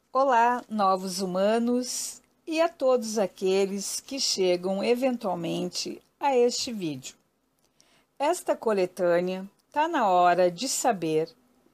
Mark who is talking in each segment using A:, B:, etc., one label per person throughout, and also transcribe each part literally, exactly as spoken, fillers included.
A: Olá, novos humanos e a todos aqueles que chegam eventualmente a este vídeo. Esta coletânea está na hora de saber,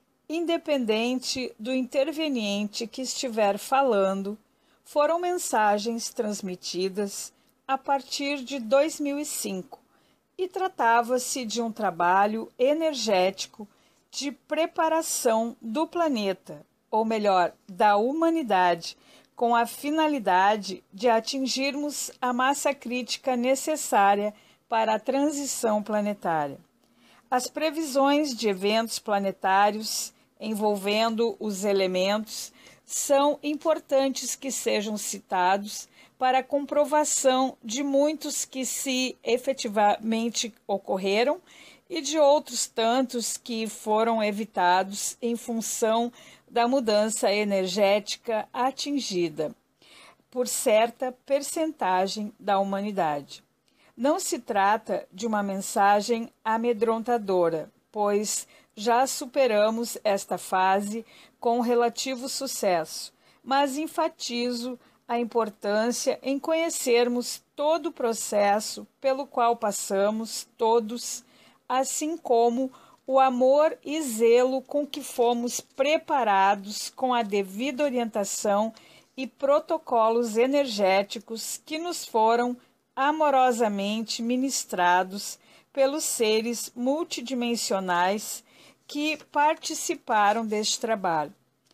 A: independente do interveniente que estiver falando, foram mensagens transmitidas a partir de dois mil e cinco e tratava-se de um trabalho energético de preparação do planeta, ou melhor, da humanidade, com a finalidade de atingirmos a massa crítica necessária para a transição planetária. As previsões de eventos planetários envolvendo os elementos são importantes que sejam citados para a comprovação de muitos que se efetivamente ocorreram e de outros tantos que foram evitados em função da mudança energética atingida por certa percentagem da humanidade. Não se trata de uma mensagem amedrontadora, pois já superamos esta fase com relativo sucesso, mas enfatizo a importância em conhecermos todo o processo pelo qual passamos todos, assim como o amor e zelo com que fomos preparados com a devida orientação e protocolos energéticos que nos foram amorosamente ministrados pelos seres multidimensionais que participaram deste trabalho.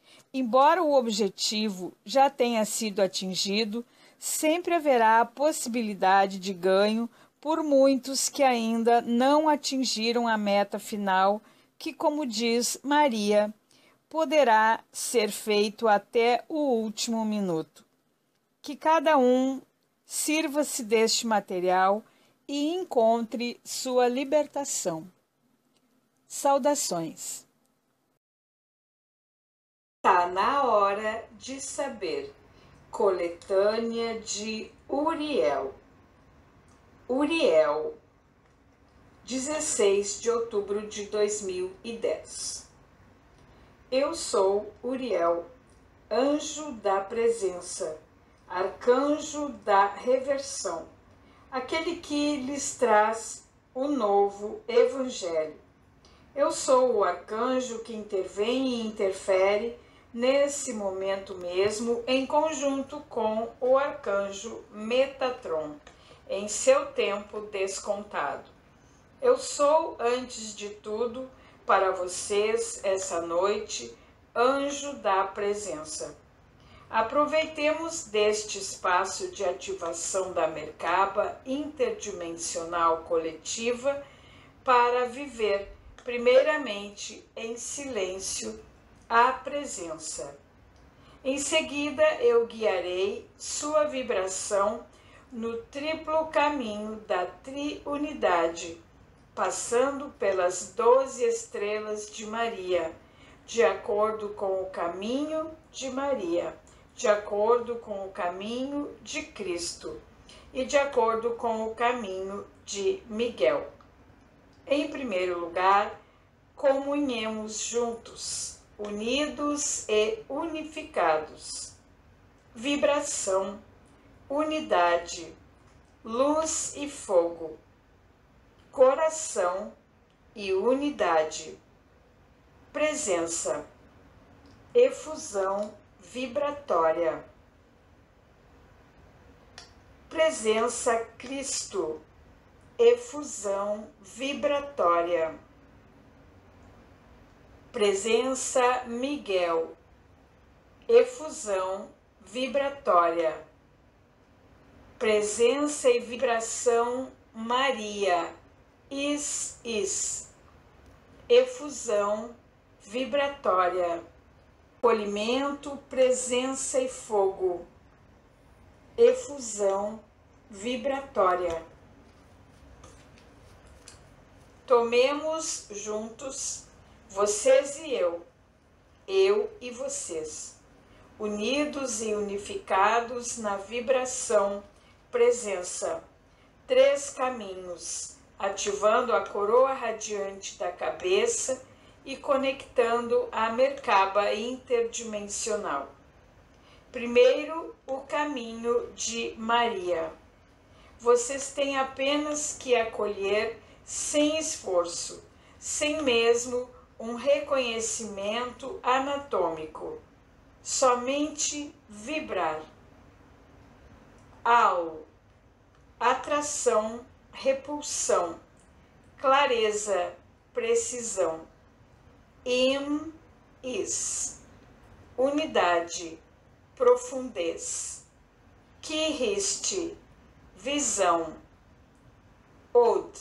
A: Embora o objetivo já tenha sido atingido, sempre haverá a possibilidade de ganho por muitos que ainda não atingiram a meta final, que, como diz Maria, poderá ser feito até o último minuto. Que cada um sirva-se deste material e encontre sua libertação. Saudações. Tá na hora de saber. Coletânea de Uriel. Uriel, dezesseis de outubro de dois mil e dez. Eu sou Uriel, anjo da presença, arcanjo da reversão, aquele que lhes traz o novo evangelho. Eu sou o arcanjo que intervém e interfere nesse momento mesmo, em conjunto com o arcanjo Metatron, em seu tempo descontado. Eu sou, antes de tudo, para vocês essa noite, anjo da presença. Aproveitemos deste espaço de ativação da Merkaba interdimensional coletiva para viver, primeiramente, em silêncio, a presença. Em seguida, eu guiarei sua vibração no triplo caminho da triunidade, passando pelas doze estrelas de Maria, de acordo com o caminho de Maria, de acordo com o caminho de Cristo e de acordo com o caminho de Miguel. Em primeiro lugar, comunhemos juntos, unidos e unificados. Vibração, unidade, luz e fogo, coração e unidade, presença, efusão vibratória, presença Cristo, efusão vibratória, presença Miguel, efusão vibratória, presença e vibração Maria, is, is, efusão vibratória, acolhimento, presença e fogo, efusão vibratória. Tomemos juntos, vocês e eu, eu e vocês, unidos e unificados na vibração presença, três caminhos, ativando a coroa radiante da cabeça e conectando a Merkaba interdimensional. Primeiro, o caminho de Maria. Vocês têm apenas que acolher sem esforço, sem mesmo um reconhecimento anatômico, somente vibrar. Ao, atração, repulsão, clareza, precisão. Im, is, unidade, profundez. Kihiste, visão. Od,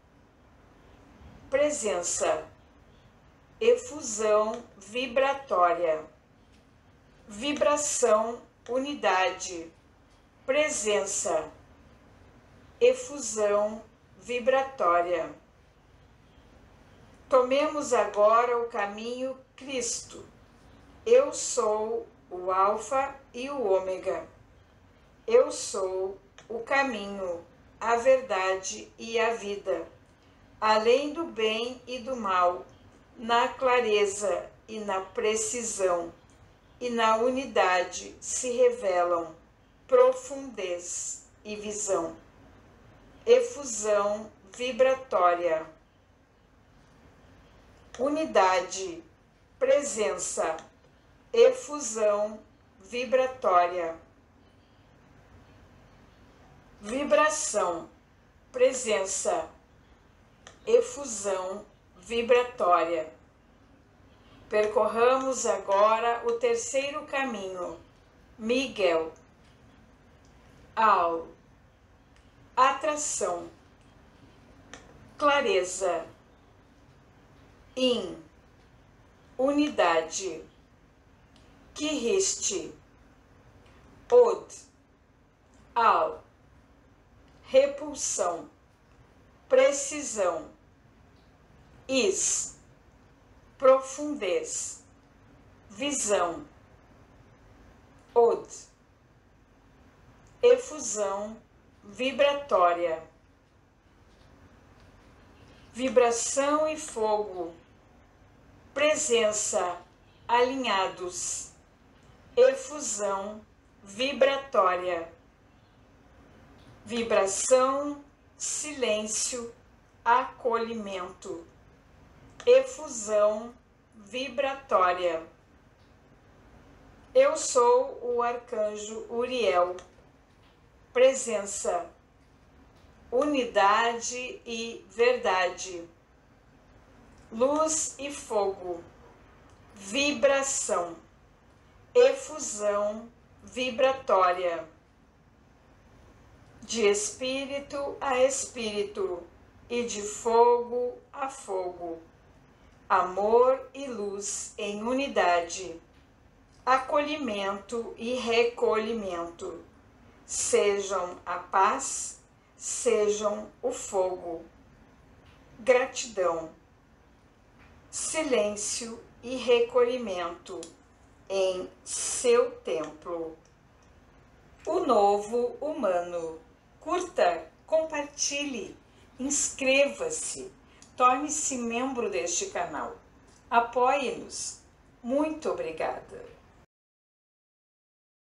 A: presença, efusão vibratória. Vibração, unidade, presença, efusão vibratória. Tomemos agora o caminho Cristo. Eu sou o Alfa e o Ômega. Eu sou o caminho, a verdade e a vida, além do bem e do mal, na clareza e na precisão, e na unidade se revelam profundez e visão, efusão vibratória, unidade, presença, efusão vibratória, vibração, presença, efusão vibratória. Percorramos agora o terceiro caminho, Miguel. Ao, atração, clareza. In, unidade. Kihiste. Od, ao, repulsão, precisão. Is, profundez, visão. Od, efusão vibratória. Vibração e fogo, presença, alinhados. Efusão vibratória. Vibração, silêncio, acolhimento. Efusão vibratória. Eu sou o arcanjo Uriel. Presença, unidade e verdade. Luz e fogo, vibração, efusão vibratória. De espírito a espírito e de fogo a fogo. Amor e luz em unidade. Acolhimento e recolhimento. Sejam a paz, sejam o fogo. Gratidão, silêncio e recolhimento em seu templo. O novo humano. Curta, compartilhe, inscreva-se, torne-se membro deste canal. Apoie-nos. Muito obrigada.